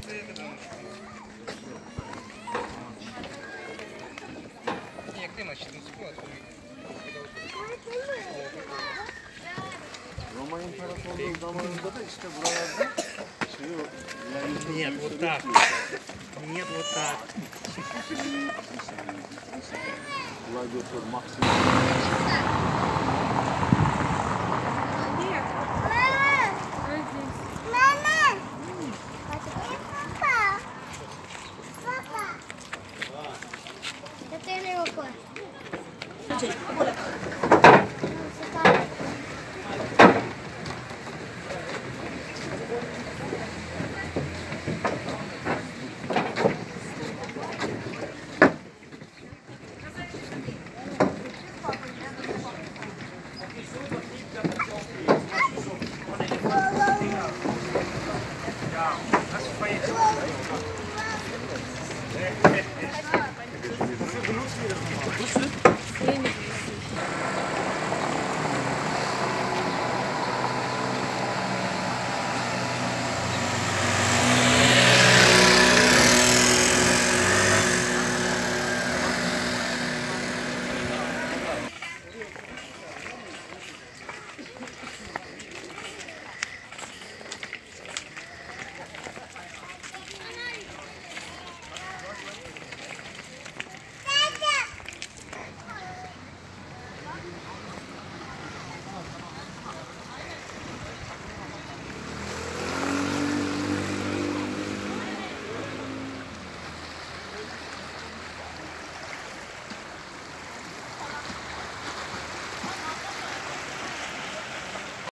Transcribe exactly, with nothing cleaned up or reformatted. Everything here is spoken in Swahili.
Roma İmparatorluğu zamanında da işte buralarda şey yok. Нет, вот так. Нет, вот так. Kolay götür maksimum. Нет. Вот здесь. Мама. Папа. Папа. Это или рукой? Ja, das ist